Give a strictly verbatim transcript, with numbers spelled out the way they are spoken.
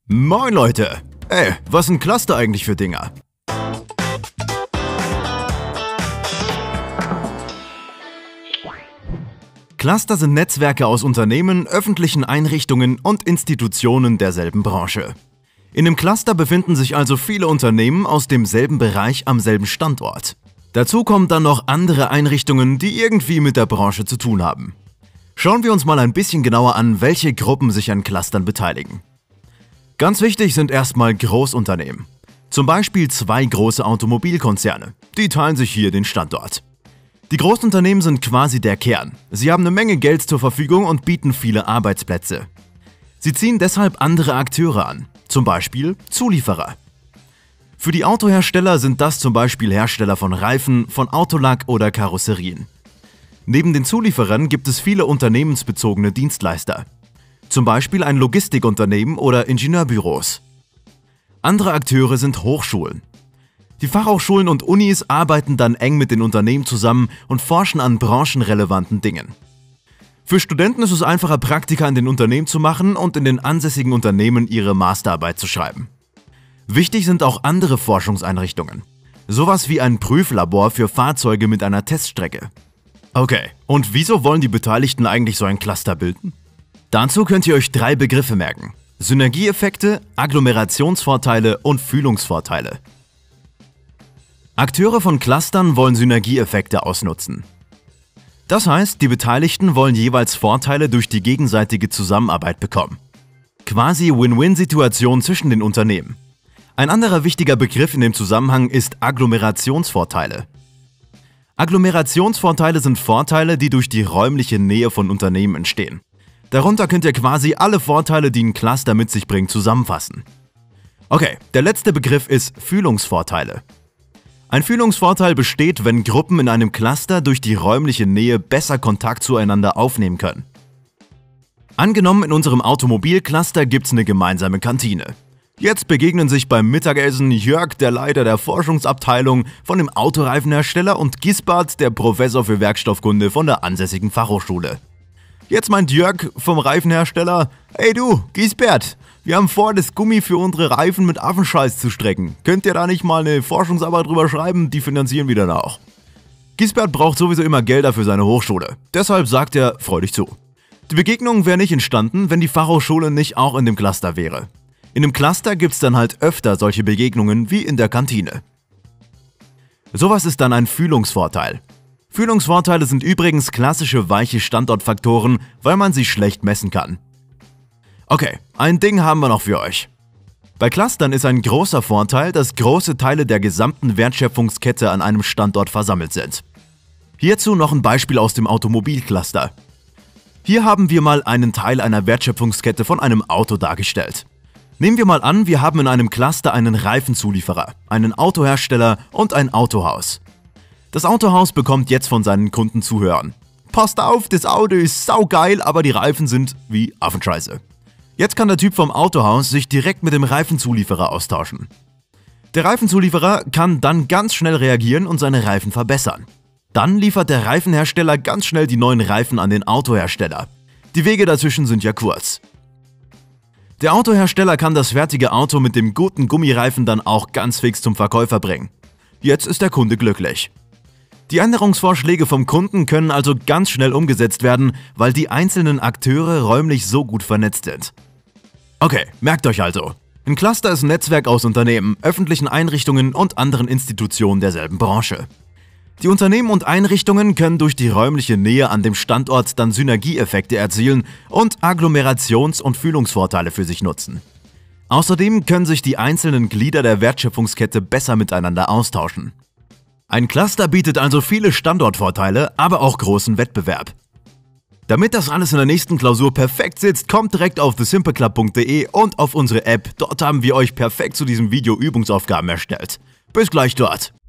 Moin Leute! Ey, was sind Cluster eigentlich für Dinger? Cluster sind Netzwerke aus Unternehmen, öffentlichen Einrichtungen und Institutionen derselben Branche. In einem Cluster befinden sich also viele Unternehmen aus demselben Bereich am selben Standort. Dazu kommen dann noch andere Einrichtungen, die irgendwie mit der Branche zu tun haben. Schauen wir uns mal ein bisschen genauer an, welche Gruppen sich an Clustern beteiligen. Ganz wichtig sind erstmal Großunternehmen. Zum Beispiel zwei große Automobilkonzerne. Die teilen sich hier den Standort. Die Großunternehmen sind quasi der Kern. Sie haben eine Menge Geld zur Verfügung und bieten viele Arbeitsplätze. Sie ziehen deshalb andere Akteure an, zum Beispiel Zulieferer. Für die Autohersteller sind das zum Beispiel Hersteller von Reifen, von Autolack oder Karosserien. Neben den Zulieferern gibt es viele unternehmensbezogene Dienstleister. Zum Beispiel ein Logistikunternehmen oder Ingenieurbüros. Andere Akteure sind Hochschulen. Die Fachhochschulen und Unis arbeiten dann eng mit den Unternehmen zusammen und forschen an branchenrelevanten Dingen. Für Studenten ist es einfacher, Praktika in den Unternehmen zu machen und in den ansässigen Unternehmen ihre Masterarbeit zu schreiben. Wichtig sind auch andere Forschungseinrichtungen. Sowas wie ein Prüflabor für Fahrzeuge mit einer Teststrecke. Okay, und wieso wollen die Beteiligten eigentlich so ein Cluster bilden? Dazu könnt ihr euch drei Begriffe merken: Synergieeffekte, Agglomerationsvorteile und Fühlungsvorteile. Akteure von Clustern wollen Synergieeffekte ausnutzen. Das heißt, die Beteiligten wollen jeweils Vorteile durch die gegenseitige Zusammenarbeit bekommen. Quasi Win-Win-Situation zwischen den Unternehmen. Ein anderer wichtiger Begriff in dem Zusammenhang ist Agglomerationsvorteile. Agglomerationsvorteile sind Vorteile, die durch die räumliche Nähe von Unternehmen entstehen. Darunter könnt ihr quasi alle Vorteile, die ein Cluster mit sich bringt, zusammenfassen. Okay, der letzte Begriff ist Fühlungsvorteile. Ein Fühlungsvorteil besteht, wenn Gruppen in einem Cluster durch die räumliche Nähe besser Kontakt zueinander aufnehmen können. Angenommen, in unserem Automobilcluster gibt es eine gemeinsame Kantine. Jetzt begegnen sich beim Mittagessen Jörg, der Leiter der Forschungsabteilung von dem Autoreifenhersteller, und Gisbert, der Professor für Werkstoffkunde von der ansässigen Fachhochschule. Jetzt meint Jörg vom Reifenhersteller: Hey du, Gisbert, wir haben vor, das Gummi für unsere Reifen mit Affenscheiß zu strecken. Könnt ihr da nicht mal eine Forschungsarbeit drüber schreiben? Die finanzieren wir dann auch. Gisbert braucht sowieso immer Gelder für seine Hochschule. Deshalb sagt er: Freu dich zu. Die Begegnung wäre nicht entstanden, wenn die Fachhochschule nicht auch in dem Cluster wäre. In dem Cluster gibt es dann halt öfter solche Begegnungen wie in der Kantine. Sowas ist dann ein Fühlungsvorteil. Fühlungsvorteile sind übrigens klassische weiche Standortfaktoren, weil man sie schlecht messen kann. Okay, ein Ding haben wir noch für euch. Bei Clustern ist ein großer Vorteil, dass große Teile der gesamten Wertschöpfungskette an einem Standort versammelt sind. Hierzu noch ein Beispiel aus dem Automobilcluster. Hier haben wir mal einen Teil einer Wertschöpfungskette von einem Auto dargestellt. Nehmen wir mal an, wir haben in einem Cluster einen Reifenzulieferer, einen Autohersteller und ein Autohaus. Das Autohaus bekommt jetzt von seinen Kunden zu hören: Passt auf, das Auto ist saugeil, aber die Reifen sind wie Affenscheiße. Jetzt kann der Typ vom Autohaus sich direkt mit dem Reifenzulieferer austauschen. Der Reifenzulieferer kann dann ganz schnell reagieren und seine Reifen verbessern. Dann liefert der Reifenhersteller ganz schnell die neuen Reifen an den Autohersteller. Die Wege dazwischen sind ja kurz. Der Autohersteller kann das fertige Auto mit dem guten Gummireifen dann auch ganz fix zum Verkäufer bringen. Jetzt ist der Kunde glücklich. Die Änderungsvorschläge vom Kunden können also ganz schnell umgesetzt werden, weil die einzelnen Akteure räumlich so gut vernetzt sind. Okay, merkt euch also: Ein Cluster ist ein Netzwerk aus Unternehmen, öffentlichen Einrichtungen und anderen Institutionen derselben Branche. Die Unternehmen und Einrichtungen können durch die räumliche Nähe an dem Standort dann Synergieeffekte erzielen und Agglomerations- und Fühlungsvorteile für sich nutzen. Außerdem können sich die einzelnen Glieder der Wertschöpfungskette besser miteinander austauschen. Ein Cluster bietet also viele Standortvorteile, aber auch großen Wettbewerb. Damit das alles in der nächsten Klausur perfekt sitzt, kommt direkt auf the simple club punkt de und auf unsere App. Dort haben wir euch perfekt zu diesem Video Übungsaufgaben erstellt. Bis gleich dort!